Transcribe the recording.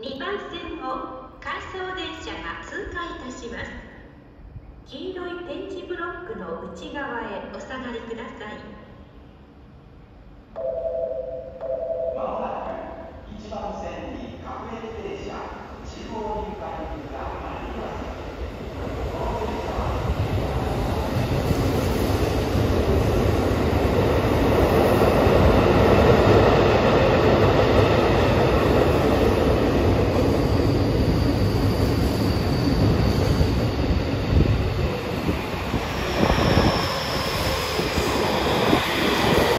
2番線を回送電車が通過いたします。黄色い点字ブロックの内側へお下がりください。